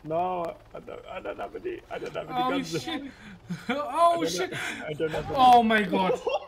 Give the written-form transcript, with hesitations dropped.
No, I don't have any. I don't have any Oh guns. shit! Oh shit! I don't have any. Oh my god!